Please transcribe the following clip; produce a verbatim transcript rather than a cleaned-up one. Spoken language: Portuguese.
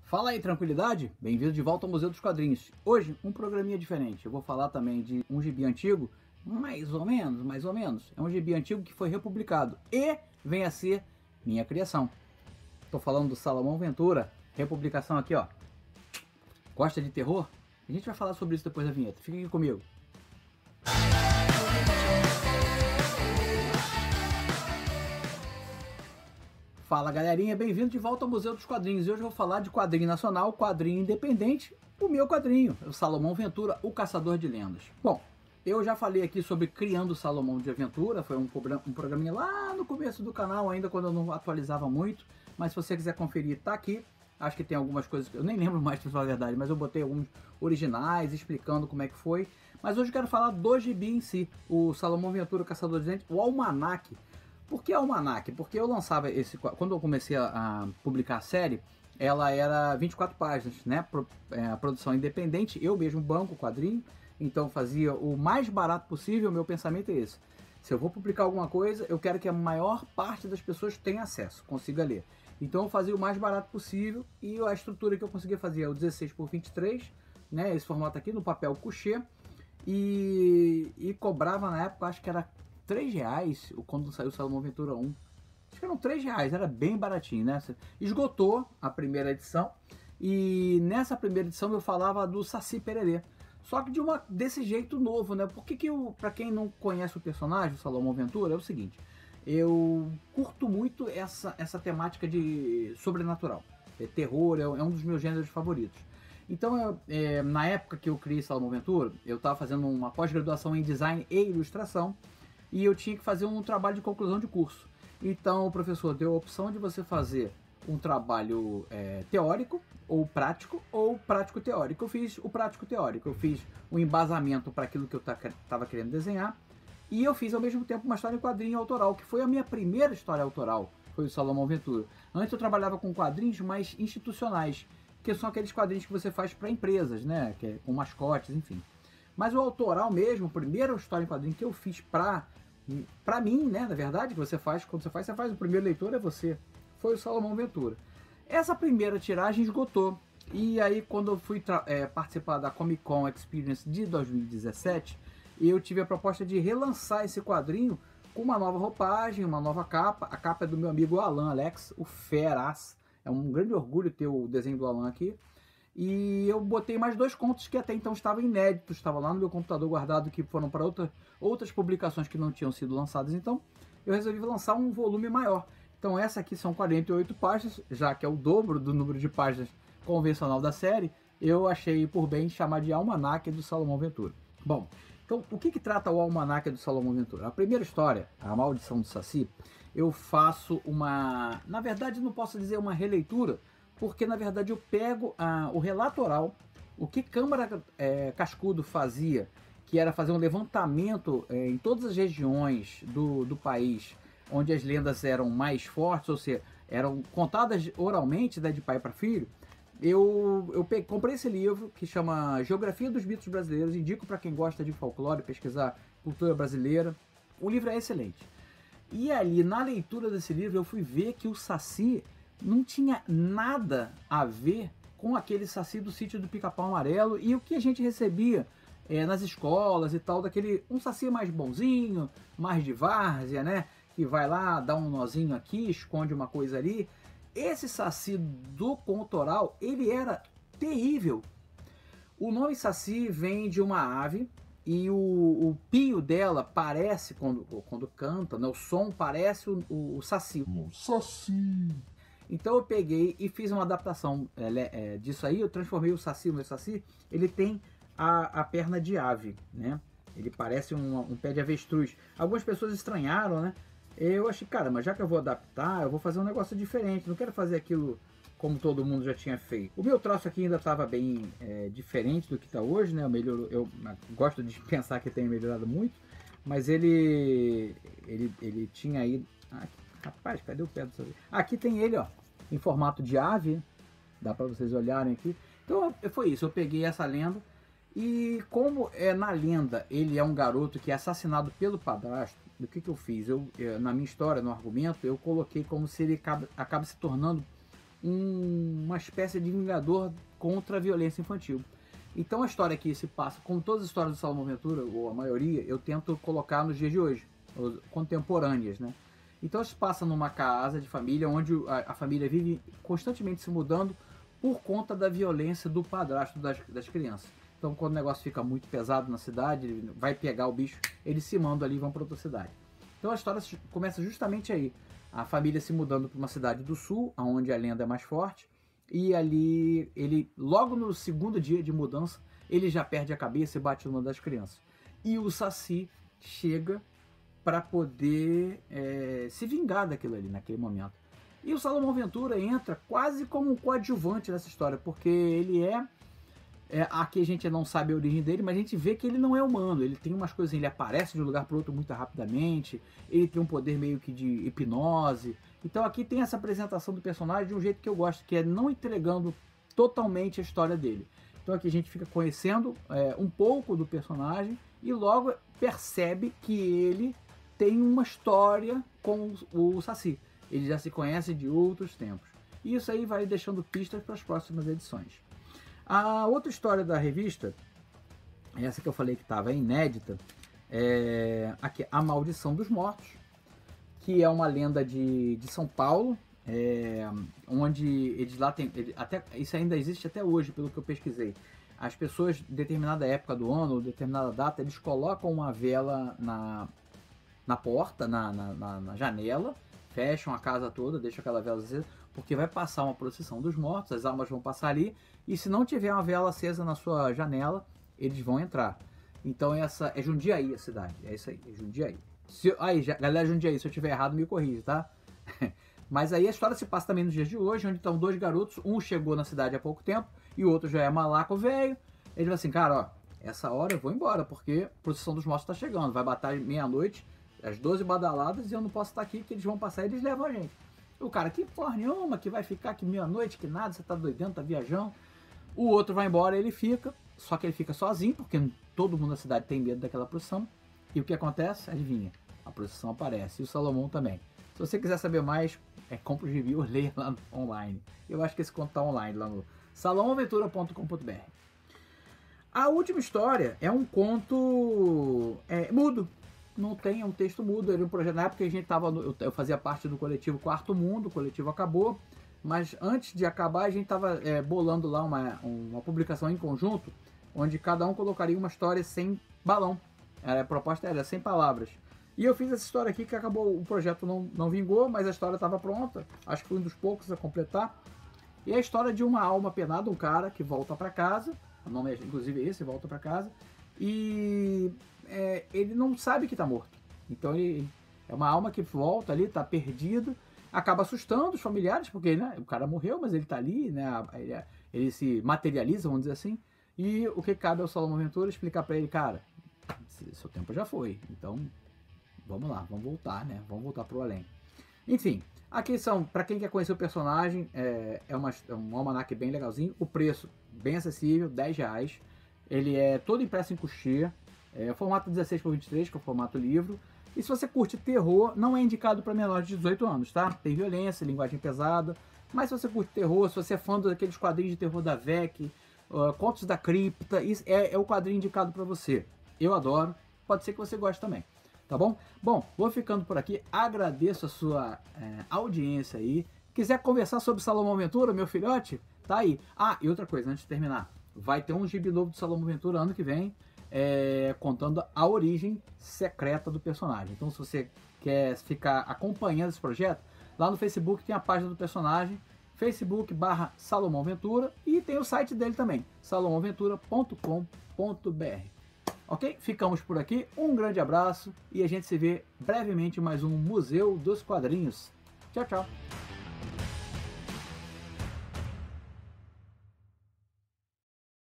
Fala aí, tranquilidade? Bem-vindo de volta ao Museu dos Quadrinhos. Hoje, um programinha diferente. Eu vou falar também de um gibi antigo, mais ou menos, mais ou menos. É um gibi antigo que foi republicado e vem a ser minha criação. Tô falando do Salomão Ventura, republicação aqui, ó. Gosta de terror? A gente vai falar sobre isso depois da vinheta. Fica aqui comigo. Fala galerinha, bem-vindo de volta ao Museu dos Quadrinhos. E hoje eu vou falar de quadrinho nacional, quadrinho independente, o meu quadrinho, o Salomão Ventura, o Caçador de Lendas. Bom, eu já falei aqui sobre Criando Salomão de Aventura, foi um, um programinha lá no começo do canal, ainda quando eu não atualizava muito, mas se você quiser conferir, tá aqui. Acho que tem algumas coisas, eu nem lembro mais pra falar a verdade, mas eu botei alguns originais explicando como é que foi. Mas hoje eu quero falar do gibi em si, o Salomão Ventura, o Caçador de Lendas, o Almanac. Por que Almanac? Porque eu lançava esse... Quando eu comecei a, a publicar a série, ela era vinte e quatro páginas, né? Pro, é, a produção independente, eu mesmo banco o quadrinho, então fazia o mais barato possível. Meu pensamento é esse. Se eu vou publicar alguma coisa, eu quero que a maior parte das pessoas tenha acesso, consiga ler. Então eu fazia o mais barato possível e a estrutura que eu conseguia fazer é o dezesseis por vinte e três, né? Esse formato aqui no papel couché, e, e cobrava na época, acho que era três reais quando saiu o Salomão Ventura um. Acho que eram três reais, era bem baratinho, né? Esgotou a primeira edição e nessa primeira edição eu falava do Saci Pererê. Só que de uma, desse jeito novo, né? Porque que eu, pra quem não conhece o personagem, o Salomão Ventura, é o seguinte: eu curto muito essa, essa temática de sobrenatural. É, terror é, é um dos meus gêneros favoritos. Então, eu, é, na época que eu criei Salomão Ventura, eu estava fazendo uma pós-graduação em design e ilustração. E eu tinha que fazer um trabalho de conclusão de curso. Então o professor deu a opção de você fazer um trabalho é, teórico, ou prático, ou prático-teórico. Eu fiz o prático-teórico, eu fiz o embasamento para aquilo que eu estava querendo desenhar, e eu fiz ao mesmo tempo uma história em quadrinho autoral, que foi a minha primeira história autoral, foi o Salomão Ventura. Antes eu trabalhava com quadrinhos mais institucionais, que são aqueles quadrinhos que você faz para empresas, né, que é, com mascotes, enfim. Mas o autoral mesmo, a primeira história em quadrinho que eu fiz para Pra mim, né, na verdade, que você faz, quando você faz, você faz, o primeiro leitor é você. Foi o Salomão Ventura. Essa primeira tiragem esgotou. E aí, quando eu fui é, participar da Comic Con Experience de dois mil e dezessete, eu tive a proposta de relançar esse quadrinho com uma nova roupagem, uma nova capa. A capa é do meu amigo Alan Alex, o Feraz. É um grande orgulho ter o desenho do Alan aqui. E eu botei mais dois contos que até então estavam inéditos, estavam lá no meu computador guardado, que foram para outra, outras publicações que não tinham sido lançadas. Então eu resolvi lançar um volume maior. Então essa aqui são quarenta e oito páginas, já que é o dobro do número de páginas convencional da série. Eu achei por bem chamar de Almanac do Salomão Ventura. Bom, então o que, que trata o Almanac do Salomão Ventura? A primeira história, A Maldição do Saci, eu faço uma... Na verdade não posso dizer uma releitura, porque na verdade eu pego ah, o relato oral, o que Câmara é, Cascudo fazia, que era fazer um levantamento é, em todas as regiões do, do país onde as lendas eram mais fortes, ou seja, eram contadas oralmente, né, de pai para filho. Eu, eu peguei, comprei esse livro que chama Geografia dos Mitos Brasileiros, indico para quem gosta de folclore, pesquisar cultura brasileira. O livro é excelente. E ali, na leitura desse livro, eu fui ver que o Saci não tinha nada a ver com aquele Saci do Sítio do Pica-Pau Amarelo e o que a gente recebia é, nas escolas e tal, daquele um Saci mais bonzinho, mais de várzea, né? Que vai lá, dá um nozinho aqui, esconde uma coisa ali. Esse Saci do conto oral, ele era terrível. O nome Saci vem de uma ave e o, o pio dela parece, quando, quando canta, né? O som parece o, o, o Saci. O Saci. Então eu peguei e fiz uma adaptação é, é, disso aí, eu transformei o Saci, o meu Saci, ele tem a, a perna de ave, né? Ele parece um, um pé de avestruz. Algumas pessoas estranharam, né? Eu achei, cara, mas já que eu vou adaptar, eu vou fazer um negócio diferente, não quero fazer aquilo como todo mundo já tinha feito. O meu traço aqui ainda estava bem é, diferente do que está hoje, né? Eu, melhoro, eu gosto de pensar que tenha melhorado muito, mas ele, ele, ele tinha aí... Ah, rapaz, cadê o pé do Saci? Aqui tem ele, ó, em formato de ave, dá para vocês olharem aqui. Então foi isso, eu peguei essa lenda e como é na lenda ele é um garoto que é assassinado pelo padrasto, o que que eu fiz? Eu, eu, na minha história, no argumento, eu coloquei como se ele acaba, acaba se tornando um, uma espécie de vingador contra a violência infantil. Então a história aqui se passa, como todas as histórias do Salomão Ventura, ou a maioria, eu tento colocar nos dias de hoje, contemporâneas, né? Então se passa numa casa de família, onde a, a família vive constantemente se mudando por conta da violência do padrasto das, das crianças. Então quando o negócio fica muito pesado na cidade, ele vai pegar o bicho, eles se mandam ali e vão para outra cidade. Então a história começa justamente aí, a família se mudando para uma cidade do sul, onde a lenda é mais forte, e ali, ele logo no segundo dia de mudança, ele já perde a cabeça e bate numa das crianças. E o Saci chega para poder é, se vingar daquilo ali, naquele momento. E o Salomão Ventura entra quase como um coadjuvante nessa história, porque ele é, é... Aqui a gente não sabe a origem dele, mas a gente vê que ele não é humano. Ele tem umas coisas, ele aparece de um lugar para outro muito rapidamente, ele tem um poder meio que de hipnose. Então aqui tem essa apresentação do personagem de um jeito que eu gosto, que é não entregando totalmente a história dele. Então aqui a gente fica conhecendo é, um pouco do personagem e logo percebe que ele tem uma história com o Saci. Ele já se conhece de outros tempos. E isso aí vai deixando pistas para as próximas edições. A outra história da revista, essa que eu falei que estava inédita, é aqui, A Maldição dos Mortos, que é uma lenda de, de São Paulo, é, onde eles lá tem, ele, até, isso ainda existe até hoje, pelo que eu pesquisei. As pessoas, em determinada época do ano, ou determinada data, eles colocam uma vela na, na porta, na, na, na, na janela, fecham a casa toda, deixam aquela vela acesa, porque vai passar uma procissão dos mortos, as almas vão passar ali, e se não tiver uma vela acesa na sua janela, eles vão entrar. Então essa é Jundiaí a cidade, é isso aí, é Jundiaí. Se, aí, já, galera Jundiaí, se eu tiver errado, me corrige, tá? Mas aí a história se passa também nos dias de hoje, onde estão dois garotos, um chegou na cidade há pouco tempo, e o outro já é malaco velho. Ele fala assim, cara, ó, essa hora eu vou embora, porque a procissão dos mortos está chegando, vai bater meia-noite, às doze badaladas, e eu não posso estar aqui, que eles vão passar e eles levam a gente. O cara, que porra nenhuma, que vai ficar aqui meia-noite, que nada, você tá doidando, tá viajando. O outro vai embora, ele fica, só que ele fica sozinho, porque todo mundo na cidade tem medo daquela procissão. E o que acontece? Adivinha? A procissão aparece, e o Salomão também. Se você quiser saber mais, é, compra o gibi ou leia lá no, online. Eu acho que esse conto tá online, lá no salomão ventura ponto com ponto br. A última história é um conto é, mudo. Não tem, é um texto mudo. Era um projeto, na época que a gente tava, no, eu, eu fazia parte do coletivo Quarto Mundo, o coletivo acabou, mas antes de acabar a gente estava é, bolando lá uma, uma publicação em conjunto, onde cada um colocaria uma história sem balão. Era, a proposta era sem palavras. E eu fiz essa história aqui que acabou, o projeto não, não vingou, mas a história estava pronta. Acho que foi um dos poucos a completar. E é a história de uma alma penada, um cara que volta para casa, o nome é inclusive esse, volta para casa, e é, ele não sabe que está morto. Então ele é uma alma que volta ali, está perdido, acaba assustando os familiares, porque né, o cara morreu, mas ele está ali, né, ele, ele se materializa, vamos dizer assim. E o que cabe ao Salomão Ventura explicar para ele, cara, seu tempo já foi, então vamos lá, vamos voltar, né? Vamos voltar pro além. Enfim, aqui são, para quem quer conhecer o personagem, é, é, uma, é um almanaque bem legalzinho, o preço bem acessível, dez reais. Ele é todo impresso em coxia, é formato dezesseis por vinte e três, que é o formato livro. E se você curte terror, não é indicado para menores de dezoito anos, tá? Tem violência, linguagem pesada, mas se você curte terror, se você é fã daqueles quadrinhos de terror da V E C, uh, Contos da Cripta, isso é, é o quadrinho indicado para você. Eu adoro, pode ser que você goste também. Tá bom? Bom, vou ficando por aqui. Agradeço a sua é, audiência aí. Quiser conversar sobre Salomão Ventura, meu filhote, tá aí. Ah, e outra coisa, antes de terminar. Vai ter um gibi novo do Salomão Ventura ano que vem, é, contando a origem secreta do personagem. Então, se você quer ficar acompanhando esse projeto, lá no Facebook tem a página do personagem, Facebook barra Salomão Ventura, e tem o site dele também, salomão ventura ponto com ponto br. Ok? Ficamos por aqui, um grande abraço e a gente se vê brevemente em mais um Museu dos Quadrinhos. Tchau, tchau!